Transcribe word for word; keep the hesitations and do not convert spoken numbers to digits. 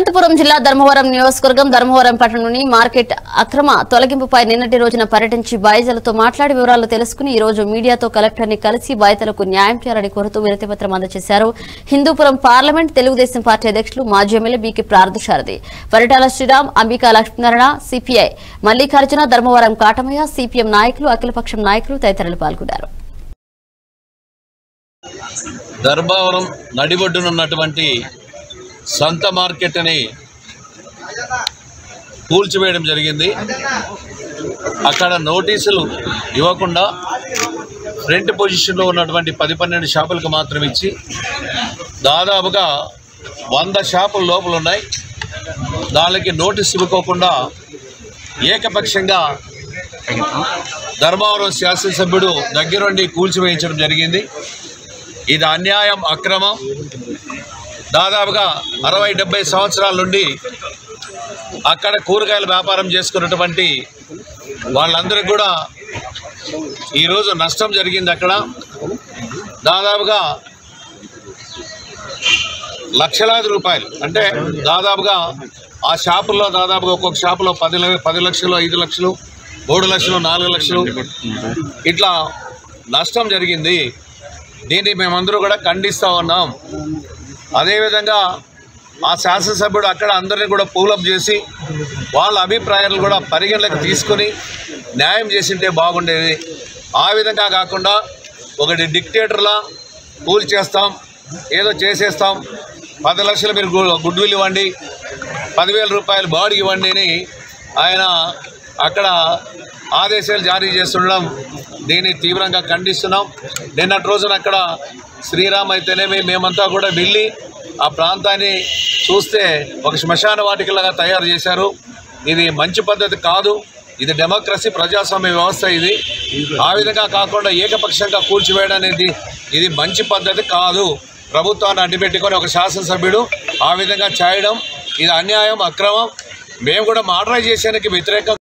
అనంతపురం జిల్లా ధర్మవరం నియోజకవర్గం ధర్మవరం పట్టణంలోని మార్కెట్ అక్రమ తొలగింపుపై నిన్నటి రోజున పర్యటించి బాధితులతో మాట్లాడి వివరాలు తెలుసుకుని ఈ రోజు మీడియాతో కలెక్టర్ని కలిసి బాధితులకు న్యాయం చేయాలని కోరుతూ వినతిపత్రం అందజేశారు. హిందూపురం పార్లమెంట్ తెలుగుదేశం పార్టీ అధ్యక్షులు మాజీ MLA BK Parthasarathi, Paritala Sriram, Ambika Lakshminarayana, CPI Mallikarjuna, Dharmavaram Katamayya, CPM నాయకులు, అఖిలపక్షం నాయకులు తదితరులు పాల్గొన్నారు. ధర్మవరం నడిబొడ్డునున్నటువంటి సంత మార్కెట్ అని కూల్చివేయడం జరిగింది. అక్కడ నోటీసులు ఇవ్వకుండా ఫ్రంట్ పొజిషన్లో ఉన్నటువంటి పది పన్నెండు షాపులకు మాత్రం ఇచ్చి దాదాపుగా వంద షాపుల లోపల ఉన్నాయి. దానికి నోటీసు ఇవ్వకోకుండా ఏకపక్షంగా ధర్మవరం శాసనసభ్యుడు దగ్గరుండి కూల్చివేయించడం జరిగింది. ఇది అన్యాయం, అక్రమం. దాదాపుగా అరవై డెబ్బై సంవత్సరాల నుండి అక్కడ కూరగాయల వ్యాపారం చేసుకున్నటువంటి వాళ్ళందరికీ కూడా ఈరోజు నష్టం జరిగింది. అక్కడ దాదాపుగా లక్షలాది రూపాయలు, అంటే దాదాపుగా ఆ షాపుల్లో దాదాపుగా ఒక్కొక్క షాపులో పది పది లక్షలు, ఐదు లక్షలు, మూడు లక్షలు, నాలుగు లక్షలు ఇట్లా నష్టం జరిగింది. దీన్ని మేమందరూ కూడా ఖండిస్తూ ఉన్నాం. అదేవిధంగా ఆ శాసనసభ్యుడు అక్కడ అందరినీ కూడా పూలప్ చేసి వాళ్ళ అభిప్రాయాలు కూడా పరిగణలోకి తీసుకొని న్యాయం చేసింటే బాగుండేది. ఆ విధంగా కాకుండా ఒకటి డిక్టేటర్లా పూల్ చేస్తాం, ఏదో చేసేస్తాం, పది లక్షలు మీరు గుడ్ విల్ ఇవ్వండి, పదివేల రూపాయలు బాడీ ఇవ్వండి అని ఆయన అక్కడ ఆదేశాలు జారీ చేస్తుండడం దీన్ని తీవ్రంగా ఖండిస్తున్నాం. నిన్నటి రోజున అక్కడ శ్రీరామ్ అయితేనేమి మేమంతా కూడా వెళ్ళి ఆ ప్రాంతాన్ని చూస్తే ఒక శ్మశాన వాటికలాగా తయారు చేశారు. ఇది మంచి పద్ధతి కాదు. ఇది డెమోక్రసీ, ప్రజాస్వామ్య వ్యవస్థ. ఇది ఆ విధంగా కాకుండా ఏకపక్షంగా కూల్చివేయడం అనేది ఇది మంచి పద్ధతి కాదు. ప్రభుత్వాన్ని అడ్డుపెట్టుకొని ఒక శాసనసభ్యుడు ఆ విధంగా చేయడం ఇది అన్యాయం, అక్రమం. మేము కూడా మోడరైజేషన్కి వ్యతిరేకం.